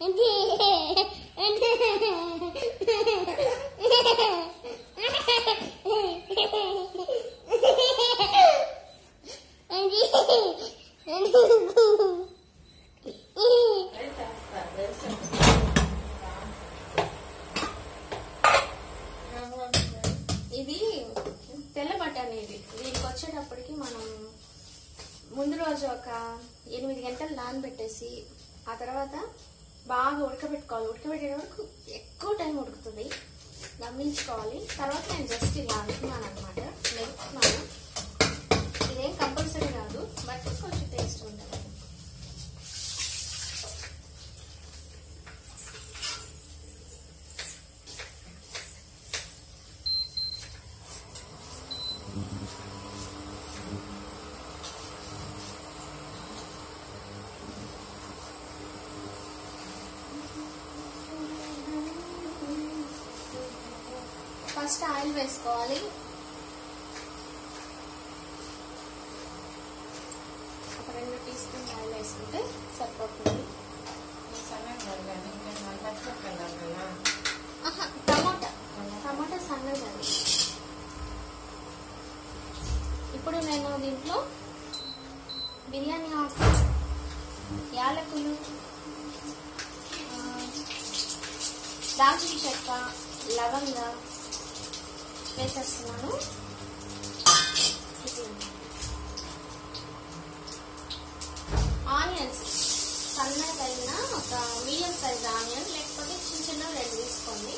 ఇది తెల్ల బఠానీ. దీనికి వచ్చేటప్పటికి మనం ముందు రోజు ఒక 8 గంటలు నానబెట్టేసి ఆ తర్వాత బాగా ఉడకబెట్టుకోవాలి. ఉడకబెట్టే వరకు ఎక్కువ టైం ఉడుకుతుంది, గమనించుకోవాలి. తర్వాత నేను జస్ట్ ఇలా అనుకున్నాను అనమాట, మెరుకుతున్నాను. ఇదేం కంపల్సరీ కాదు, బట్ కొంచెం టేస్ట్ ఉంటుంది. ఫస్ట్ ఆయిల్ వేసుకోవాలి. ఒక 2 టీ స్పూన్ ఆయిల్ వేసుకుంటే సరిపోతుంది. టమాటా సన్నగా. ఇప్పుడు నేను దీంట్లో బిర్యానీ ఆకు, యాలకులు, దాల్చిన చెక్క, లవంగ వేసేస్తున్నాను. ఆనియన్స్ సన్నగా తగిన ఒక మీడియం సైజ్ ఆనియన్, లేకపోతే చిన్న చిన్న 2 తీసుకోండి.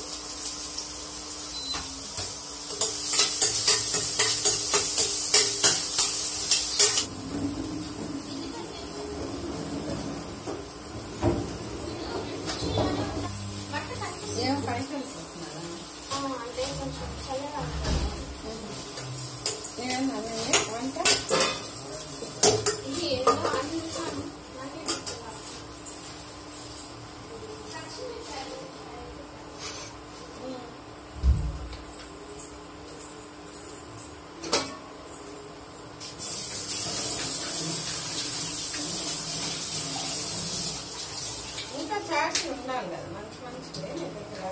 అంటే కొంచెం చల్లగా ఇది ఏదో అంటున్నాను. ఇంకా చాట్స్ ఉండాలి కదా, మంచి మంచిదే మీ దగ్గర.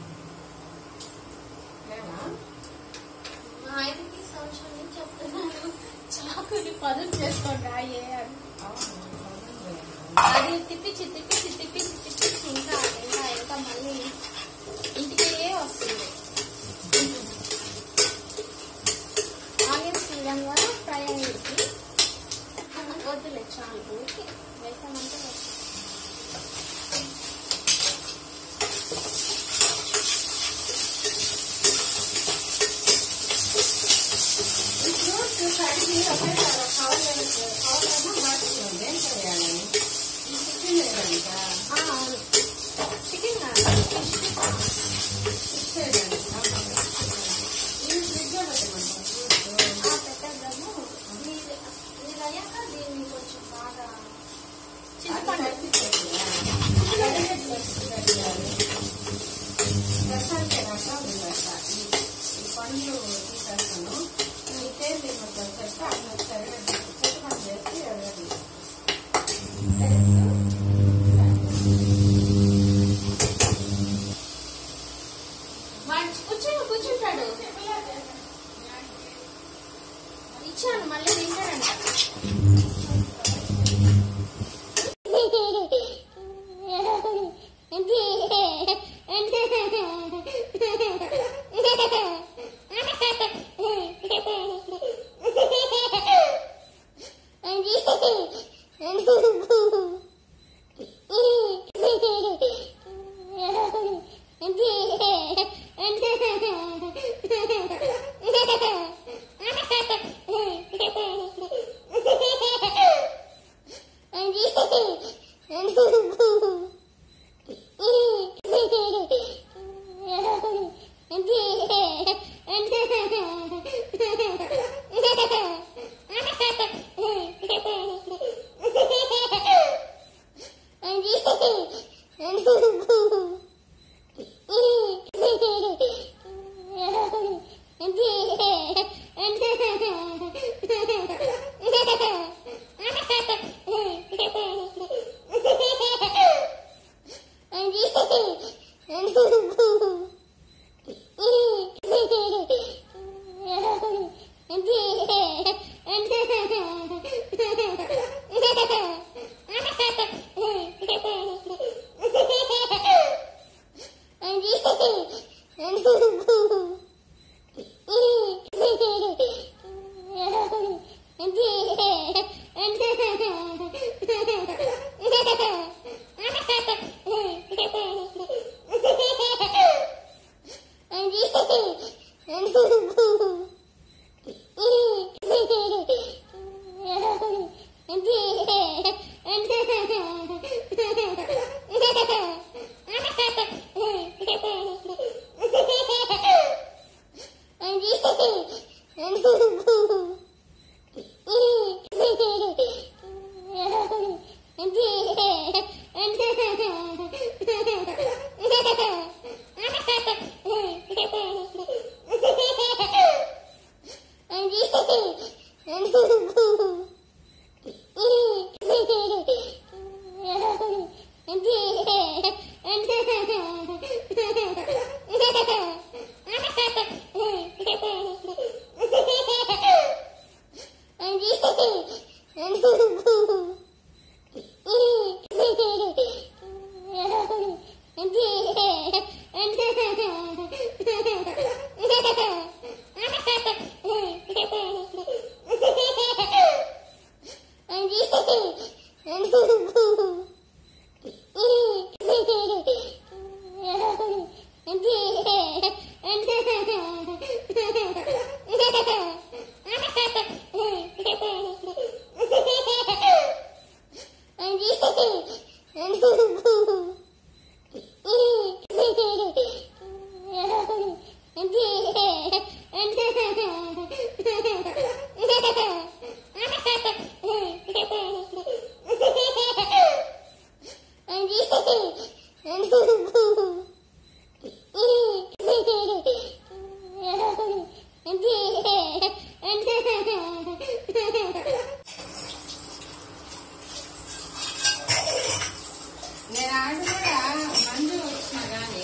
మా ఆయనకి సంవత్సరం నుంచి చెప్తున్నాను, చాకుని పదులు చేసుకోండి అయ్యే అని. అది తిప్పించి ఇంకా ఇంకా ఇంకా మళ్ళీ ఇంటికే వస్తుంది. ఆనియన్స్ ఈ విధంగా ఫ్రై అయ్యింది. వద్దులే చాలు, వేసామంటే చికెన్ పెట్టేద్దాము. ఇది అయ్యాక దీన్ని కొంచెం బాగా పండ్లు తీసేస్తాను. ఈ టేస్ట్ మొత్తం చెప్తే అన్ని ఒకసారి చెట్టు చేసి కూర్చుంటాడు. ఇచ్చాను మళ్ళీ తింటాడంట. నేను ఆడు కూడా మందు వచ్చినా కానీ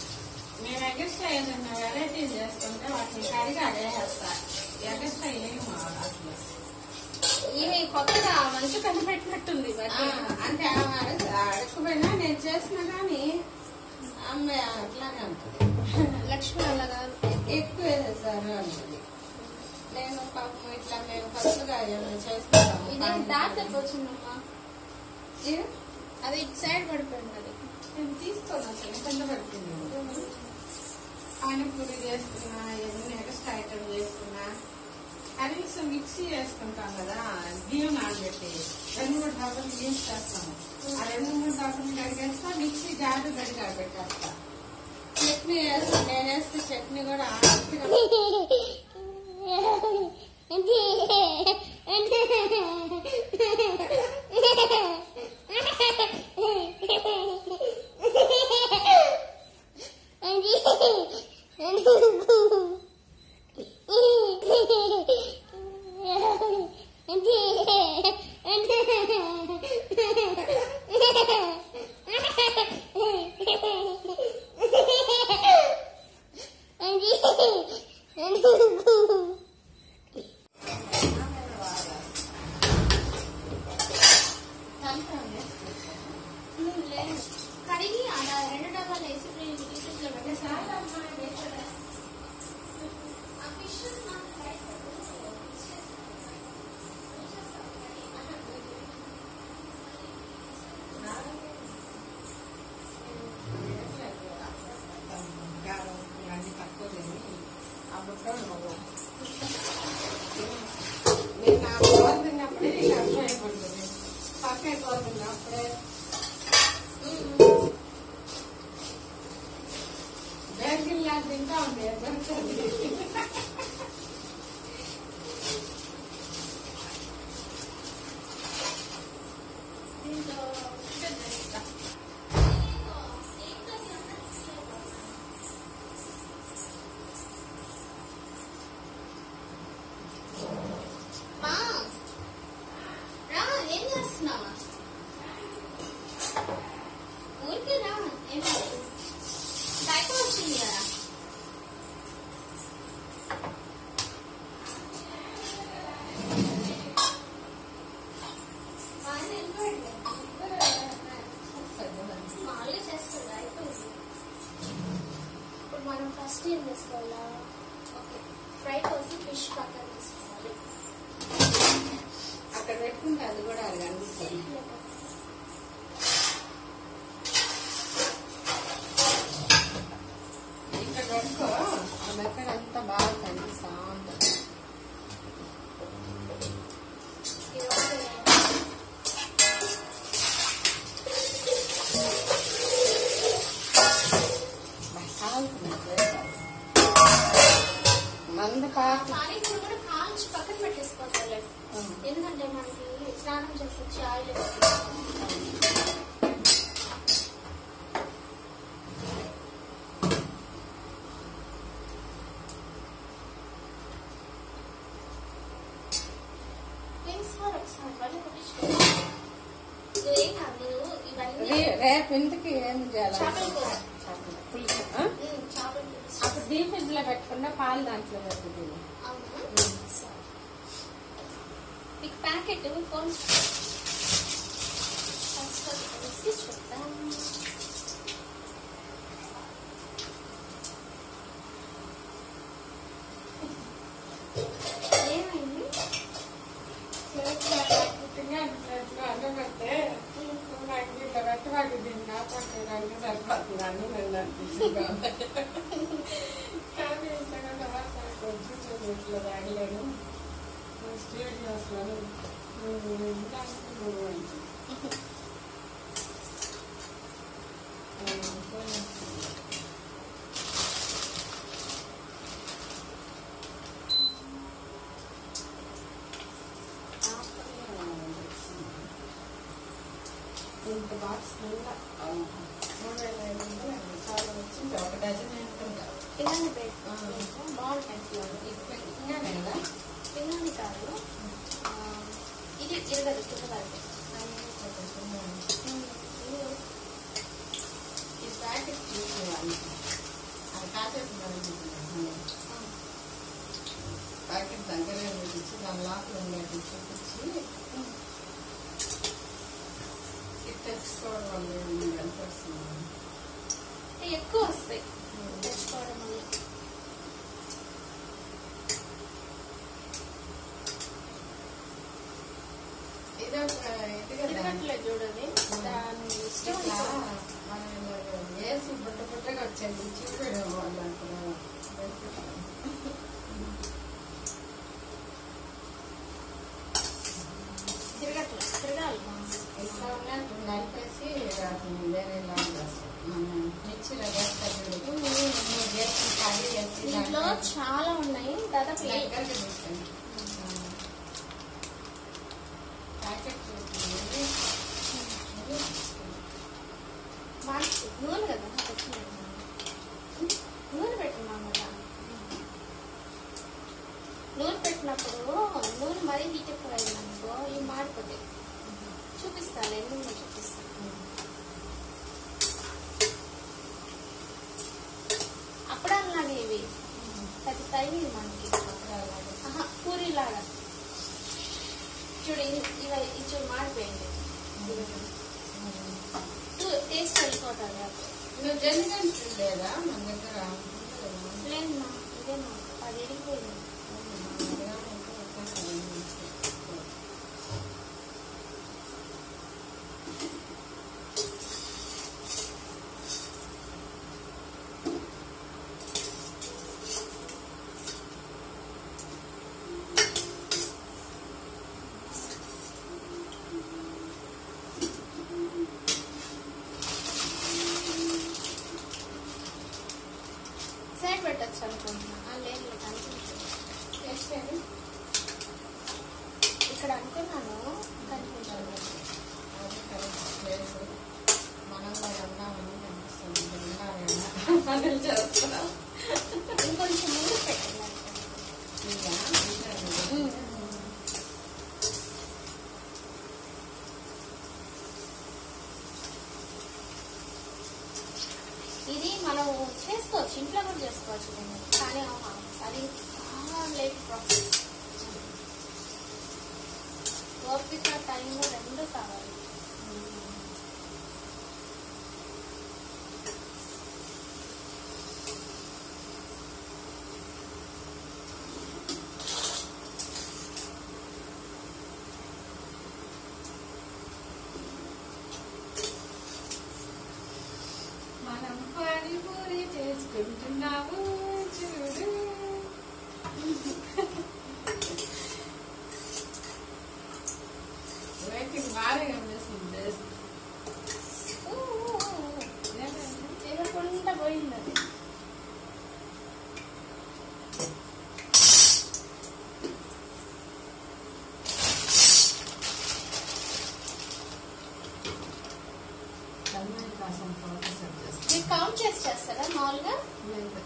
మేము ఎగస్ట్రా ఏదన్నా వెరైటీలు చేసుకుంటే వాటిని కడిగి అడేసేస్తా. ఎగస్ట్రా ఏమో అసలు ఈమె కొత్తగా మంచి కనిపెట్టినట్టుంది. అంటే అడగకపోయినా నేను చేసినా కానీ అమ్మాయి అట్లానే ఉంటుంది. లక్ష్మి అలాగా ఎక్కువ వేసేసారు అంటుంది. నేను పాపం ఇట్లా మేము కొత్తగా ఏమైనా చేస్తాము. ఇది దారి వచ్చిందమ్మా, అది ఇటు సైడ్ పడిపోయింది. అది నేను తీసుకోను అసలు కింద పడుతుంది. పానీపూరి చేసుకున్నా, ఎన్ని ఎక్స్ట్రా ఐటమ్ చేసుకున్నా కనీసం మిక్సీ చేసుకుంటాం కదా, బియ్యం నానబెట్టి 2-3 డబ్బులు బియ్యం చేస్తాము. ఆ 2-3 డబ్బులు కడిగేస్తా, మిక్సీ జారు కడిగా పెట్టేస్తా. చట్నీ వేస్తా, నేను వేస్తే చట్నీ కూడా కడిగి అలా 2 డబ్బాలు వేసి ఫ్రిడ్జ్లో పెట్టేసారి నేను నా కూర తిన్నప్పుడే అర్థం అయిపోతుంది. పక్కే కూర తిన్నప్పుడే బేకిల్లా తింటా ఉంది. ఏం చేస్తున్నావా? ఊరికే రా, ఏం బయట వచ్చింది కదా. మామూలుగా చేస్తుంది, అయిపోయింది. ఇప్పుడు మనం ఫస్ట్ ఏం చేసుకోవాలా? ఓకే, ఫ్రై కోసం ఫిష్ పక్కన తీసుకోవాలి. అక్కడ పెట్టుకుంటే అది కూడా అది కనిపిస్తుంది. పానీపూరి కూడా కాల్చి పక్కన పెట్టేసుకోవాలి. ఎందుకంటే మనకి స్నానం చేసి వచ్చి ఆయిల్ రేపు ఇంటికి ఏం చేయాలి? పులుసు అప్పుడు డీప్ ఫ్రిడ్జ్ లో పెట్టకుండా పాలు దాంట్లో పెట్టుకుంది. మీకు ప్యాకెట్ ఫోన్ చూద్దాం. ఏమైంది? అన్నం పెడితే నాకు ఇట్లా పెట్టవాడు దీన్ని కాపాడడానికి సరిపోతుంది అని నేను అనిపించింది. కానీ కొంచెం ఇట్లా తాగలేను. స్టీల్ గ్లాస్లో ఇంత బాక్స్ చాలా వచ్చింది. ఒక డజన్ వేసుకుంటా. పిల్లల్ని బాగుంటాయి. ఇంకానే కదా పిల్లల్ని కాదు, ఇది ఇరగదు చుట్టూ. ఈ ప్యాకెట్ చూసేవాళ్ళు అది కాసేసి ప్యాకెట్ దగ్గరే చూపించి దాని లోపల ఉండేది చూపించి తెచ్చుకోవడం వల్ల ఎంత వస్తుంది? ఎక్కువ వస్తాయి తెచ్చుకోవడం వల్ల. ఇదిగట్లేదు చూడండి, దాని ఇష్టం. మనం వేసి బుట్ట బుట్టగా వచ్చేది చూపెడం వాళ్ళు అంటారు. తిరగాలి ఇట్లా ఉన్నట్టు నలిపేసి వేరే లాగా చేస్తాం. మనం మిక్సీలో వేస్తాం. వేసి ఖాళీ వేసి దీంట్లో చాలా ఉన్నాయి. దాదాపు దగ్గరగా తీసుకోండి. ప్యాకెట్ నూనె కదా నూనె పెట్టున్నాం కదా. నూనె పెట్టినప్పుడు నూనె మరీ హీట్ ఎక్కువ అయిందనుకో ఇవి మాడిపోతాయి. చూపిస్తాను, ఎందుకు చూపిస్తాను. అప్పుడలాగే ఇవి పెద్ద తరిగి మనకి పూరిలాగా చూడు. ఇవి చూడు మాడిపోయింది. టేస్ట్ వెళ్ళిపోతుంది. నువ్వు జనగంట లేదా మన దగ్గర? లేదు మా ఇదేనా, అది ఎరిగిపోయింది. సైడ్ పెట్టచ్చు అనుకుంటున్నా. లేదు కనిపించండి. ఇక్కడ అనుకున్నాను కనిపించాను. మనం ఉన్నామని కనిపిస్తుంది. ఇంకొంచెం ముందు పెట్టండి. ఇది మనం చేసుకోవచ్చు, ఇంట్లో కూడా చేసుకోవచ్చు. నేను కానీ అది చాలా లేట్ ప్రాసెస్. ఓపిక టైం రెండు కావాలి. మనం పానీపూరి చేసుకుంటున్నాము చూడు. వెయిటింగ్ బాగా కనిపిస్తుంది. తినకుండా పోయింది అది. కాసిన తర్వాత సెట్ చేస్తాను. మీరు కౌంట్ చేసి చేస్తారా మామూలుగా? లేదు.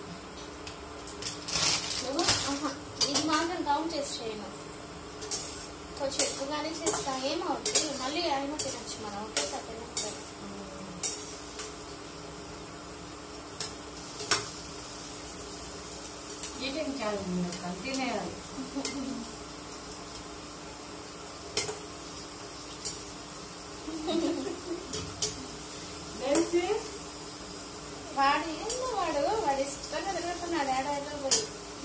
నువ్వు ఇది మాత్రం కౌంట్ చేసి చేయను, కొంచెం ఎక్కువగానే చేస్తా. ఏమవుతుంది మళ్ళీ అయినా తినచ్చు మనం. ఓకే తినచ్చు. ఈటింగ్ ఛాలెంజ్ తినేయాలి. వాడు ఇష్టంగా తిరుగుతున్నాడు ఏడాదిలో పోయి.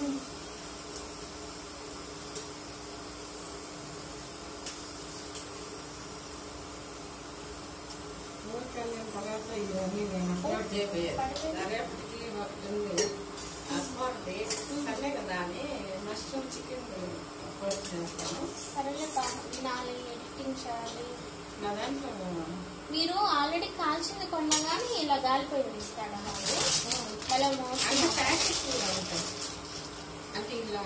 ఊరికెళ్ళిన తర్వాత ఇవన్నీ నేను అప్లోడ్ చేయబోయాను. రేపటికి అస్మార్ట్ సండే కదా అని మష్రూమ్ చికెన్ అప్లోడ్ చేస్తాను. సరేలే వినాలి, ఎడిటింగ్ చేయాలి. నా దాంట్లో మీరు ఆల్రెడీ కాల్చింది కొనగానే ఇలా గాలిపోయింది ఇస్తాడా? అంటే ప్యాకెట్ కూడా ఉంటుంది. అంటే ఇలా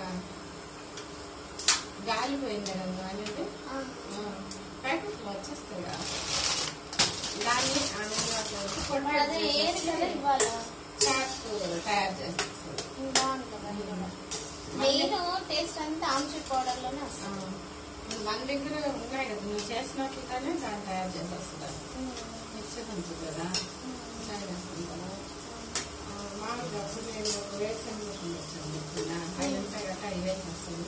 గాలిపోయింది కదా అనేది ప్యాకెట్లో వచ్చేస్తాయి కదా, దాన్ని తయారు చేస్తారు. బాగుంటుంది. మెయిన్ టేస్ట్ అంతా ఆమ్చూర్ పౌడర్ లోనే వస్తుంది. మన దగ్గర ఉన్నాయి కదా, నువ్వు చేసినట్టుగానే దాన్ని తయారు చేసేస్తారు. మిక్సర్ ఉంటుంది కదా, తయారు చేస్తాం కదా. మామూలుగా అప్పుడు నేను వేరుశనగ వచ్చాను చెప్తున్నా, అవి ఉంటాయి కదా, అవి వేసేస్తాను.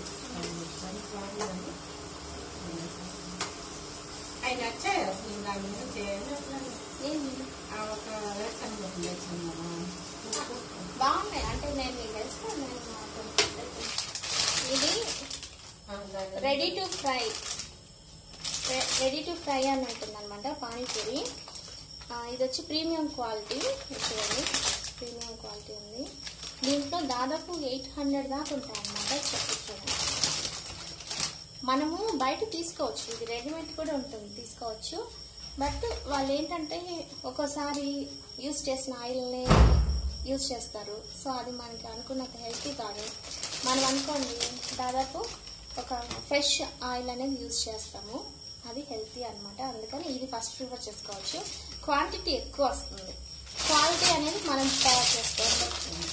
అవి నచ్చాయి అసలు. దాని మీద చేయాలి ఒక వేరుశనగ తెచ్చాను కదా, బాగున్నాయి. అంటే నేను వేస్తాను. ఇది రెడీ టు ఫ్రై అని ఉంటుంది అనమాట పానీపూరి. ఇది వచ్చి ప్రీమియం క్వాలిటీ. చూడండి, ప్రీమియం క్వాలిటీ ఉంది. దీంట్లో దాదాపు 800 దాకా ఉంటాయి అన్నమాట. చూడండి, మనము బయట తీసుకోవచ్చు, ఇది రెడీమేడ్ కూడా ఉంటుంది, తీసుకోవచ్చు. బట్ వాళ్ళు ఏంటంటే ఒక్కోసారి యూజ్ చేసిన ఆయిల్ని యూజ్ చేస్తారు. సో అది మనకి అనుకున్నంత హెల్తీ కాదు. మనం అనుకోండి దాదాపు ఒక ఫ్రెష్ ఆయిల్ అనేది యూజ్ చేస్తాము, అది హెల్తీ అనమాట. అందుకని ఇది ఫస్ట్ ప్రిఫర్ చేసుకోవచ్చు. క్వాంటిటీ ఎక్కువ వస్తుంది, క్వాలిటీ అనేది మనం తయారు చేసుకోవచ్చు.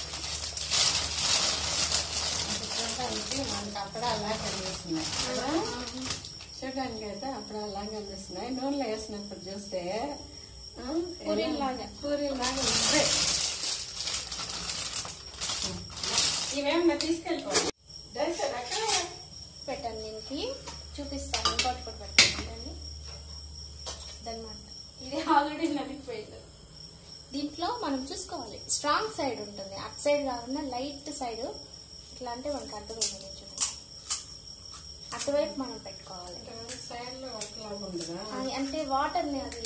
మనకి అప్పుడు అలా కనిపిస్తున్నాయి, చూడడానికి అయితే అప్పుడు అలా కనిపిస్తున్నాయి. నూనెలో వేసినప్పుడు చూస్తే పూరీలాగా ఉంటాయి. ఇవేమన్నా తీసుకెళ్ళిపోవాలి. పెట్టండి, దీనికి చూపిస్తాను. ఇంకోటి కూడా పెట్టండి అన్నమాట. ఇది ఆల్రెడీ నలిగిపోయింది. దీంట్లో మనం చూసుకోవాలి, స్ట్రాంగ్ సైడ్ ఉంటుంది, అటు సైడ్ కాకుండా లైట్ సైడ్. ఇట్లా అంటే మనకు అర్థమైంది. చూడండి, అటువైపు మనం పెట్టుకోవాలి. అంటే వాటర్ని అది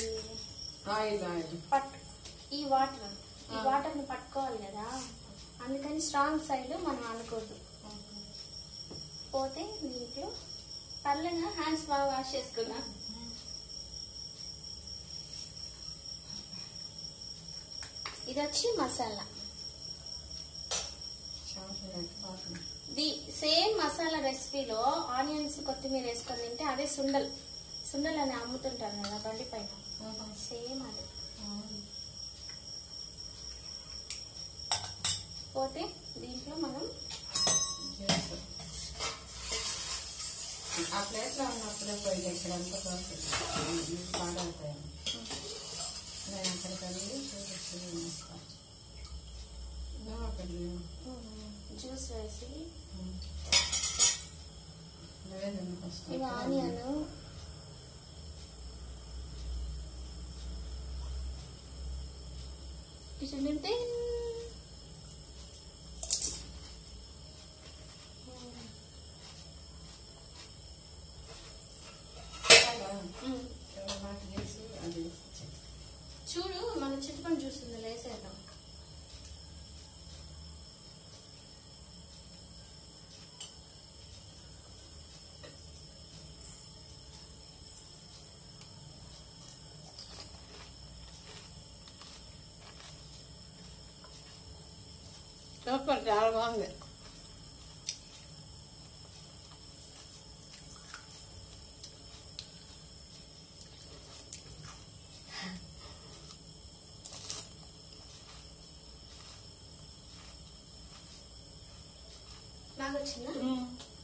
ఈ వాటర్ని పట్టుకోవాలి కదా, అందుకని స్ట్రాంగ్ సైడ్ మనం అనుకోదు. పోతే దీంట్లో పర్లేదా, హ్యాండ్స్ బాగా వాష్ చేసుకున్నా. ఇది వచ్చి మసాలా. సేమ్ మసాలా రెసిపీలో ఆనియన్స్ కొత్తిమీర వేసుకొని తింటే అదే సుండల్ అని అమ్ముతుంటారు కదా బండి పైన, సేమ్ అది. పోతే దీంట్లో మనం ఆ ప్లేస్ లో ఉన్నప్పుడే పోయి ఇక్కడ అంతా పాడవుతాయి. నేను అక్కడికి వెళ్ళి జ్యూస్ వేసి ఇవి ఆనియన్ తింటే చూడు, మన చింతపండు జ్యూస్ ఉంది, వేసేద్దాం. సూపర్, చాలా బాగుంది. నాకు వచ్చిందా?